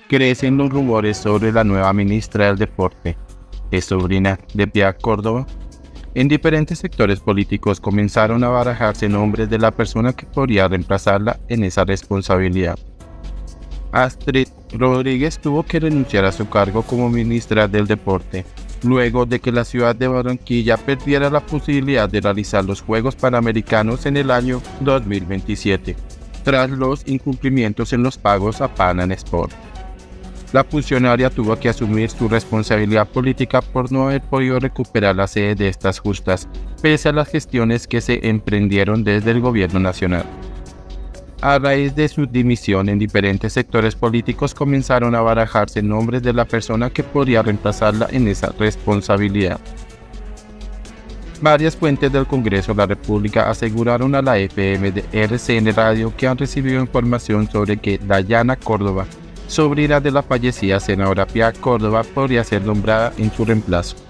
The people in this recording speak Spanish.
Crecen los rumores sobre la nueva ministra del Deporte, es sobrina de Pia Córdoba. En diferentes sectores políticos comenzaron a barajarse nombres de la persona que podría reemplazarla en esa responsabilidad. Astrid Rodríguez tuvo que renunciar a su cargo como ministra del Deporte, luego de que la ciudad de Barranquilla perdiera la posibilidad de realizar los Juegos Panamericanos en el año 2027, tras los incumplimientos en los pagos a Pan Am Sport. La funcionaria tuvo que asumir su responsabilidad política por no haber podido recuperar la sede de estas justas, pese a las gestiones que se emprendieron desde el gobierno nacional. A raíz de su dimisión, en diferentes sectores políticos comenzaron a barajarse nombres de la persona que podría reemplazarla en esa responsabilidad. Varias fuentes del Congreso de la República aseguraron a la FM de RCN Radio que han recibido información sobre que Dayana Córdoba, sobrina de la fallecida senadora Pia Córdoba, podría ser nombrada en su reemplazo.